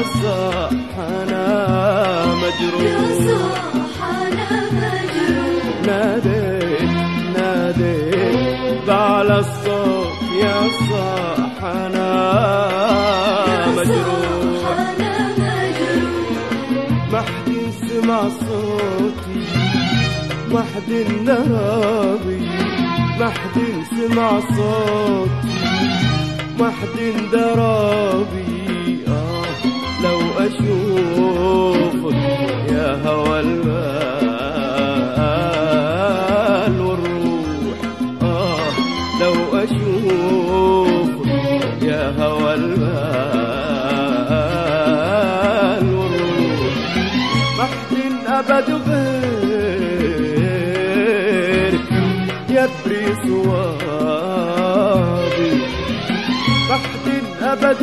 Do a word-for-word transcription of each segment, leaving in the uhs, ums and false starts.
صاح أنا مجروح، ناديت ناديت بعلى الصوت يا صاح أنا مجروح، ما حد سمع صوتي ما حد راضي، ما حد سمع صوتي ما حد درابي. آه لو أشوفك يا هوى البال والروح، آه لو أشوفك يا هوى البال والروح، ما حد أبد غيرك يبري صوابي، ما حد أبد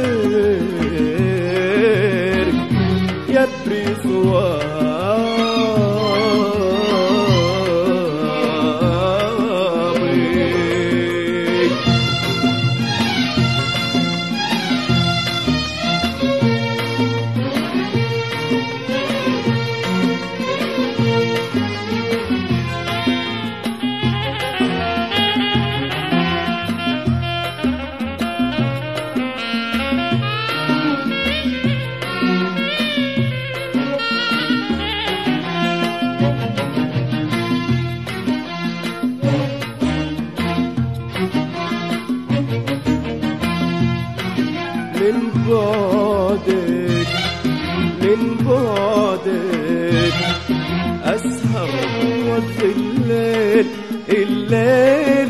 غيرك يبري صوابي. من بعدك من بعدك أسهر وأطفي الليل الليل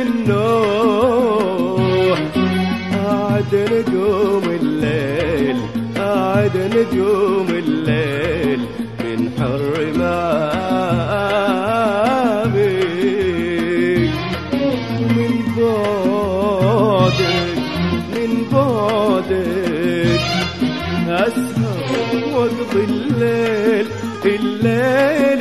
بالنوح، أعد نجوم الليل أعد نجوم الليل من حر معابك. من بعدك من بعدك أسهر وأقضي الليل الليل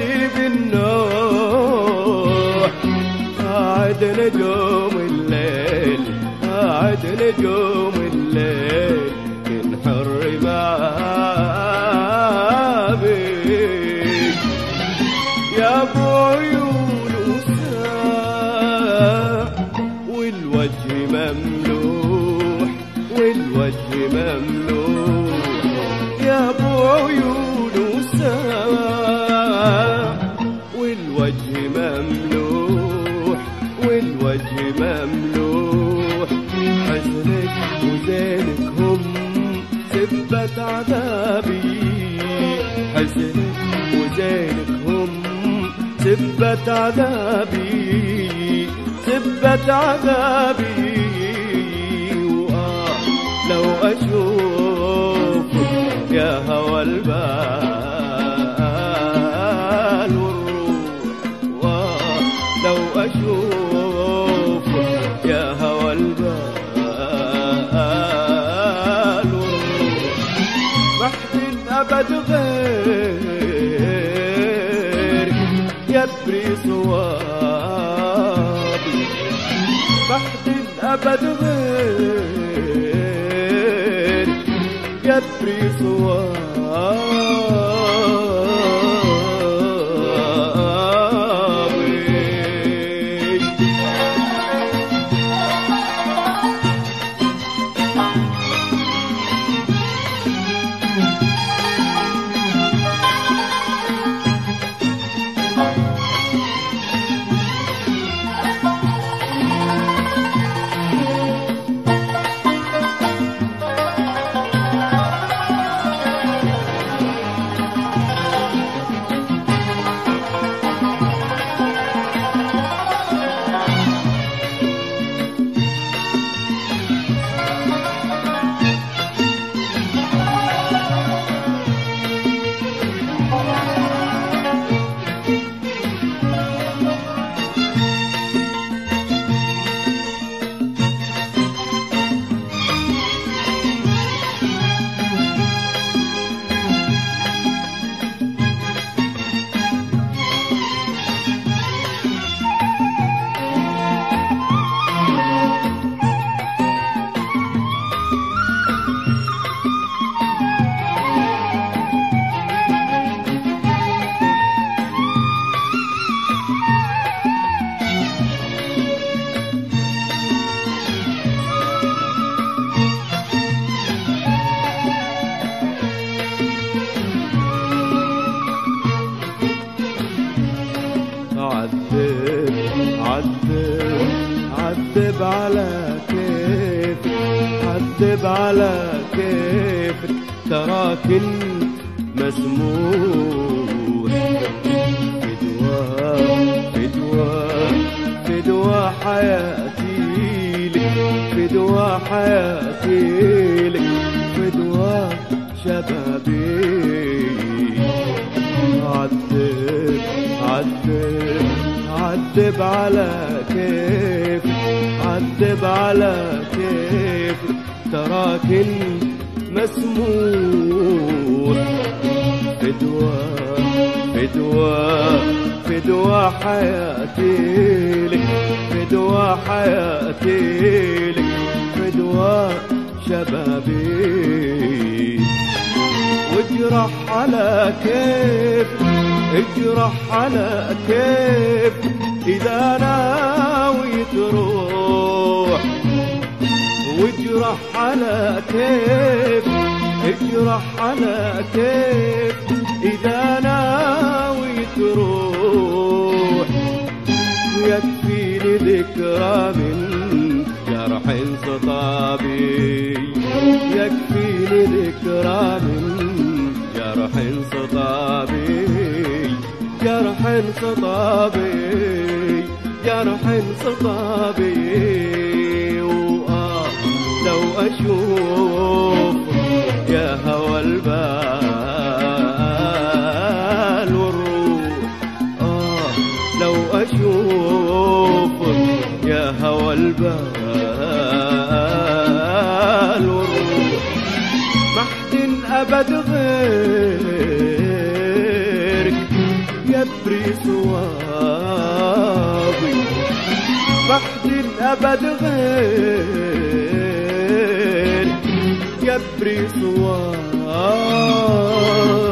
بالنوح، أعد نجوم الليل أعد نجوم الليل من حر معابك. يا أبو عيون وساع والوجه مملوح والوجه مملوح، يا أبو عيون وساع والوجه مملوح والوجه مملوح، حزنك وزينك هم سبت عذابي، حزنك وزينك هم سبت عذابي سبت عذابي. وآه لو أشوفك يا هوى البال والروح، وآه لو أشوفك يا هوى البال والروح، ما حد أبد غيرك يبري صوابي، ما حد أبد غيرك يبري صوابي. عذب على كيفك تراك مسموح. فدوى فدوى فدوى حياتي لك، فدوى حياتي لك، فدوى شبابي. عذب عذب عذب على كيفك، عذب على كيفك تراك مسموح. فدوى فدوى فدوى حياتي لك، فدوى حياتي لك، فدوى شبابي. واجرح على كيف، اجرح على كيف إذا ناوي تروح. واجرح على كيف، اجرح على كيف إذا ناوي تروح. يكفيني ذكرى من جرح سطابي، يكفيني ذكرى من جرح سطابي، جرح سطابي، جرح سطابي. وآه لو أشوف يا هوى البال والروح، آه لو أشوفك يا هوى البال والروح. محد أبد غيرك يبري صوابي، محد أبد غيرك يبري صوابي.